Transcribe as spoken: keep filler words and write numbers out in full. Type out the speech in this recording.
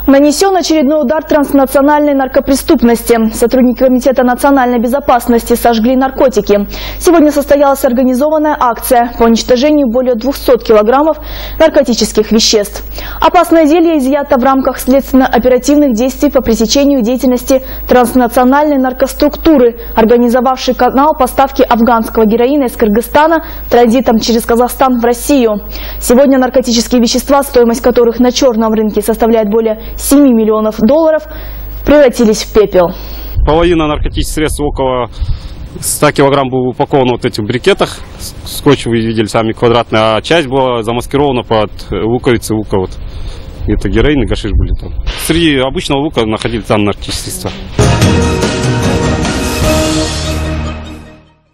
Нанесен очередной удар транснациональной наркопреступности. Сотрудники Комитета национальной безопасности сожгли наркотики. Сегодня состоялась организованная акция по уничтожению более двухсот килограммов наркотических веществ. Опасное зелье изъято в рамках следственно-оперативных действий по пресечению деятельности транснациональной наркоструктуры, организовавшей канал поставки афганского героина из Кыргызстана транзитом через Казахстан в Россию. Сегодня наркотические вещества, стоимость которых на черном рынке составляет более семи миллионов долларов, превратились в пепел. Половина наркотических средств, около ста килограмм, было упаковано вот в этих брикетах. Скотч вы видели сами квадратный, а часть была замаскирована под луковицы лука. Вот. Это героин и гашиш были там. Среди обычного лука находили там наркотические средства.